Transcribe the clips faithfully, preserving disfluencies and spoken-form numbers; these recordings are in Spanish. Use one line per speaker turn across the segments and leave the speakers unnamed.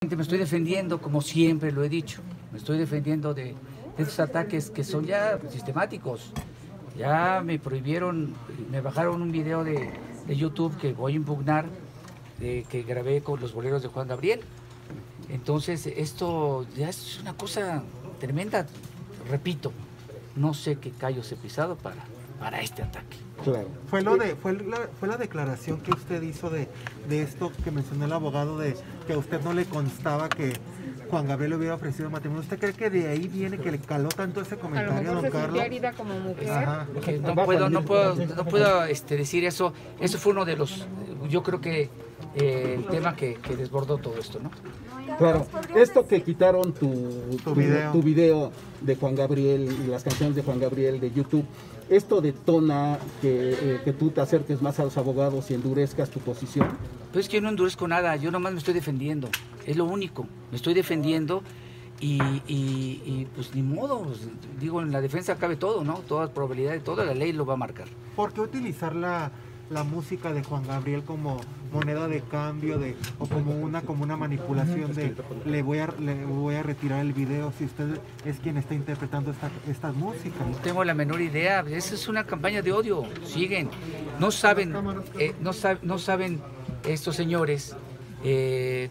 Me estoy defendiendo, como siempre lo he dicho, me estoy defendiendo de, de estos ataques que son ya sistemáticos. Ya me prohibieron, me bajaron un video de, de YouTube que voy a impugnar, de, que grabé con los boleros de Juan Gabriel. Entonces esto ya es una cosa tremenda, repito, no sé qué callos he pisado para, para este ataque.
Claro.
Fue lo de fue la, fue la declaración que usted hizo de, de esto que mencionó el abogado, de que a usted no le constaba que Juan Gabriel le hubiera ofrecido matrimonio. ¿Usted cree que de ahí viene que le caló tanto ese comentario a,
a
don Carlos?
herida como mujer.
Ajá, que no puedo, no puedo, no puedo este, decir eso. Eso fue uno de los, yo creo que eh, el tema que, que desbordó todo esto, ¿no?
Claro, esto que quitaron tu, tu,
tu, video.
tu video de Juan Gabriel y las canciones de Juan Gabriel de YouTube, ¿esto detona que, eh, que tú te acerques más a los abogados y endurezcas tu posición?
Pues es que yo no endurezco nada, yo nomás me estoy defendiendo, es lo único, me estoy defendiendo y, y, y pues ni modo, pues, digo, en la defensa cabe todo, ¿no? Toda probabilidad de todo, la ley lo va a marcar.
¿Por qué utilizar la, la música de Juan Gabriel como moneda de cambio de o como una como una manipulación de le voy a le voy a retirar el video si usted es quien está interpretando esta, esta música?
No tengo la menor idea, esa es una campaña de odio, siguen, no saben, eh, no, sab, no saben estos señores, eh,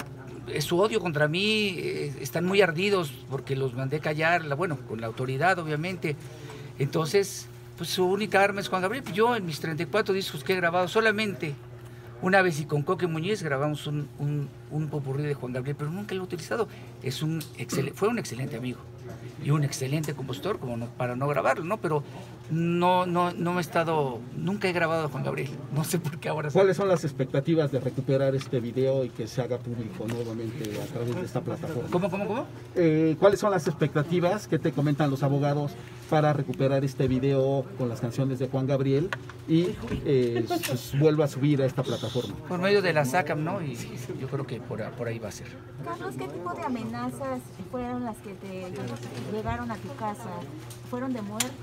su odio contra mí, eh, están muy ardidos porque los mandé callar, la, bueno, con la autoridad obviamente, entonces pues su única arma es Juan Gabriel. Yo en mis treinta y cuatro discos que he grabado solamente una vez y con Coque Muñiz grabamos un, un, un popurrí de Juan Gabriel, pero nunca lo he utilizado. Es un fue un excelente amigo y un excelente compositor, como no, para no grabarlo, ¿no? Pero no, no, no he estado, nunca he grabado a Juan Gabriel. No sé por qué ahora.
¿Cuáles son las expectativas de recuperar este video y que se haga público nuevamente a través de esta plataforma?
¿Cómo, cómo, cómo?
Eh, ¿Cuáles son las expectativas que te comentan los abogados para recuperar este video con las canciones de Juan Gabriel y eh, vuelva a subir a esta plataforma?
Por medio de la SACAM, ¿no? Y yo creo que por, por ahí va a ser.
Carlos, ¿qué tipo de amenazas fueron las que te llegaron a tu casa? ¿Fueron de muerte?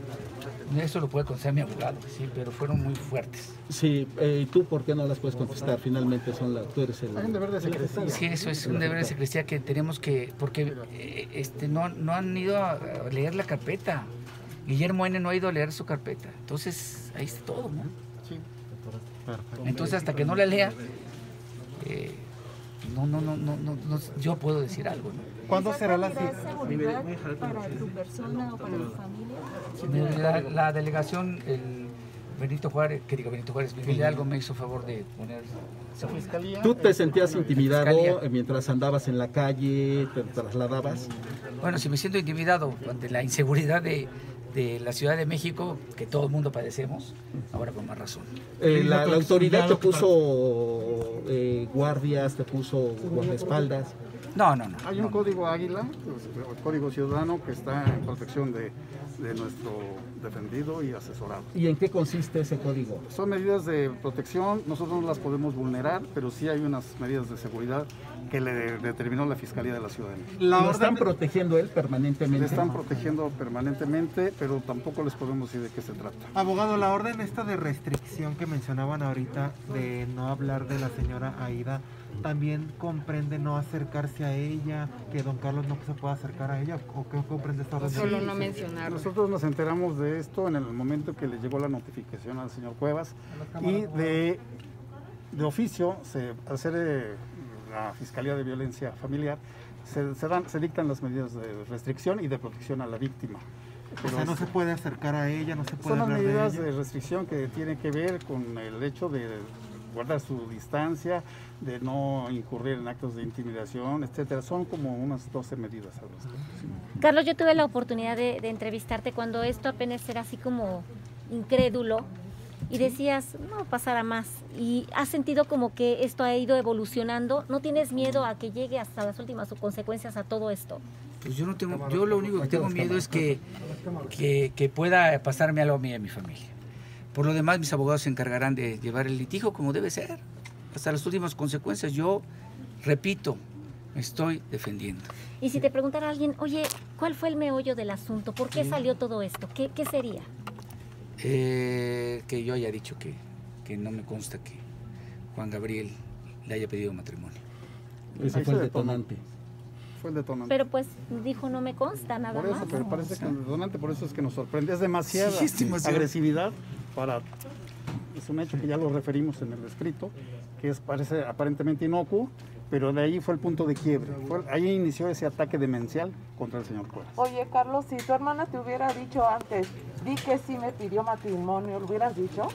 Eso lo puede contestar mi abogado, sí, pero fueron muy fuertes.
Sí, eh, ¿y tú por qué no las puedes contestar? Finalmente son la, tú eres el...
Hay un deber de secrecía.
Sí, eso es un deber de secrecía que tenemos que, porque eh, este, no, no han ido a leer la carpeta. Guillermo N. no ha ido a leer su carpeta. Entonces, ahí está todo, ¿no?
Sí.
Entonces, hasta que no la lea, eh, no, no, no, no, no, no, yo puedo decir algo, ¿no?
¿Cuándo será la
cita? ¿Seguridad para tu persona o para tu familia?
La, la delegación, el Benito Juárez, que digo Benito Juárez, Miguel Hidalgo me hizo favor de poner
La fiscalía.
¿Tú te sentías intimidado
Fiscalía.
mientras andabas en la calle, te trasladabas?
Bueno, si me siento intimidado ante la inseguridad de, de la Ciudad de México, que todo el mundo padecemos, ahora con más razón.
Eh, la, la autoridad te puso eh, guardias, te puso guardaespaldas.
No, no, no.
Hay un
no.
código Águila, el código ciudadano, que está en protección de, de nuestro defendido y asesorado.
¿Y en qué consiste ese código?
Son medidas de protección, nosotros no las podemos vulnerar, pero sí hay unas medidas de seguridad que le determinó la Fiscalía de la Ciudad de México.
La
¿Lo están
orden,
protegiendo él permanentemente?
Le están protegiendo permanentemente, pero tampoco les podemos decir de qué se trata.
abogado, la orden esta de restricción que mencionaban ahorita, de no hablar de la señora Aida, ¿también comprende no acercarse a ella, que don Carlos no se pueda acercar a ella? ¿O qué comprende esta orden?
Solo no mencionarlo.
Nosotros nos enteramos de esto en el momento que le llegó la notificación al señor Cuevas y de, de oficio, se, al ser eh, la Fiscalía de Violencia Familiar, se, se, dan, se dictan las medidas de restricción y de protección a la víctima.
O sea, no se puede acercar a ella, no se puede
Son las
hablar de
medidas
ella.
de restricción que tienen que ver con el hecho de guardar su distancia, de no incurrir en actos de intimidación, etcétera. Son como unas doce medidas al respecto.
Carlos, yo tuve la oportunidad de, de entrevistarte cuando esto apenas era así como incrédulo y decías, no pasará más. Y has sentido como que esto ha ido evolucionando. ¿No tienes miedo a que llegue hasta las últimas consecuencias a todo esto?
Pues yo no tengo, yo lo único que tengo miedo es que, que, que pueda pasarme algo a mí y a mi familia. Por lo demás, mis abogados se encargarán de llevar el litigio como debe ser, hasta las últimas consecuencias. Yo, repito, me estoy defendiendo.
Y si te preguntara alguien, oye, ¿cuál fue el meollo del asunto? ¿Por qué salió todo esto? ¿Qué, qué sería?
Eh, que yo haya dicho que, que no me consta que Juan Gabriel le haya pedido matrimonio.
Ese
Ahí
fue
se
el
detonó.
detonante.
Fue el detonante.
Pero pues dijo, no me consta nada
Por eso,
más.
pero parece que el detonante, por eso es que nos sorprende. Es demasiada
Sí, es demasiado.
agresividad para... Es un hecho que ya lo referimos en el escrito, que es, parece aparentemente inocuo, pero de ahí fue el punto de quiebre. Fue, ahí inició ese ataque demencial contra el señor Cuevas.
Oye, Carlos, si tu hermana te hubiera dicho antes, di que sí me pidió matrimonio, ¿lo hubieras dicho?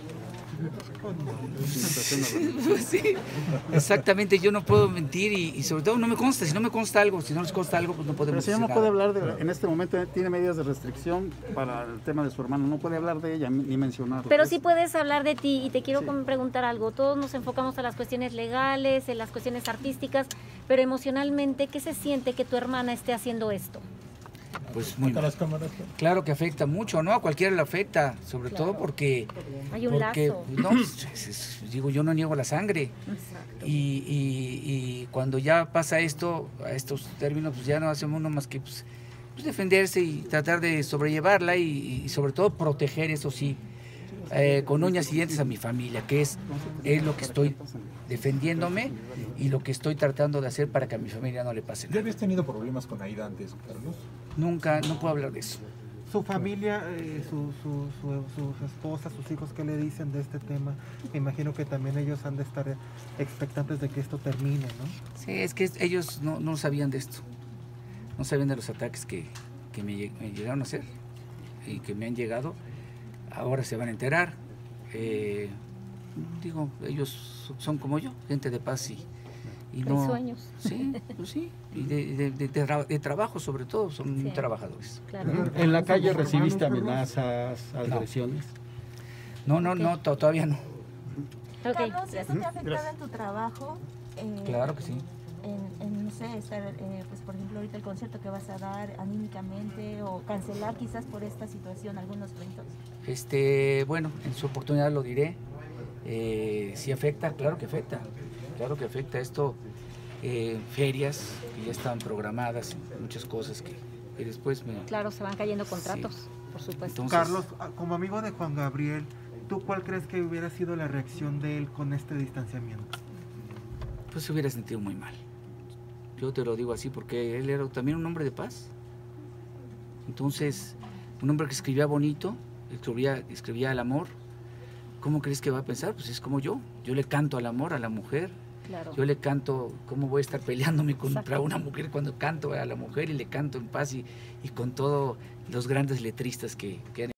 Pues sí, exactamente, yo no puedo mentir y, y sobre todo no me consta, si no me consta algo, si no les consta algo, pues no
Pero
podemos
el señor no
hacer
puede
nada.
hablar, de, en este momento tiene medidas de restricción para el tema de su hermano, no puede hablar de ella ni mencionarla.
Pero
Es-
sí puedes hablar de ti y te quiero
Sí.
com- preguntar algo. Todos nos enfocamos a las cuestiones legales, en las cuestiones artísticas, pero emocionalmente, ¿qué se siente que tu hermana esté haciendo esto?
Pues muy mal. Claro que afecta mucho, ¿no? A cualquiera le afecta, sobre todo porque...
Hay un
porque,
lazo.
no, pues, es- es- digo, yo no niego la sangre. Y, y- y cuando ya pasa esto, a estos términos, pues ya no hacemos uno más que pues, pues defenderse y tratar de sobrellevarla y, y sobre todo proteger, eso sí, eh, con uñas y dientes a mi familia, que es, es lo que estoy defendiéndome y lo que estoy tratando de hacer para que a mi familia no le pase
¿Ya
nada.
habías tenido problemas con Aida antes, Carlos?
Nunca, no puedo hablar de eso.
Su familia, eh, su, su, su, sus esposas, sus hijos, ¿qué le dicen de este tema? Me imagino que también ellos han de estar expectantes de que esto termine, ¿no?
Sí, es que ellos no, no sabían de esto, no sabían de los ataques que, que me, lleg- me llegaron a hacer y que me han llegado. Ahora se van a enterar. Eh, digo, ellos son como yo, gente de paz y, y
Hay
no...
sueños.
Sí, pues sí, y de, de- de- de tra- de trabajo sobre todo, son
Sí.
trabajadores.
Claro.
¿En la calle recibiste amenazas, agresiones?
No, no, no, to- todavía no.
Ok,
Carlos, ¿eso
gracias.
te ha afectado en tu trabajo? Eh,
Claro que sí.
En, en, no sé, estar, eh, pues por ejemplo, ahorita el concierto que vas a dar anímicamente o cancelar quizás por esta situación algunos eventos.
Este, bueno, en su oportunidad lo diré. Eh, sí afecta, claro que afecta, claro que afecta esto. Eh, ferias que ya estaban programadas, muchas cosas que, que después me...
Claro, se van cayendo contratos,
Sí.
por supuesto.
Entonces,
Carlos, ah, como amigo de Juan Gabriel, ¿tú cuál crees que hubiera sido la reacción de él con este distanciamiento?
pues se hubiera sentido muy mal. Yo te lo digo así porque él era también un hombre de paz. Entonces, un hombre que escribía bonito, escribía, escribía el amor. ¿Cómo crees que va a pensar? Pues es como yo. Yo le canto al amor, a la mujer.
Claro.
Yo le canto, ¿cómo voy a estar peleándome contra
Exacto.
una mujer cuando canto a la mujer y le canto en paz y, y con todos los grandes letristas que, que han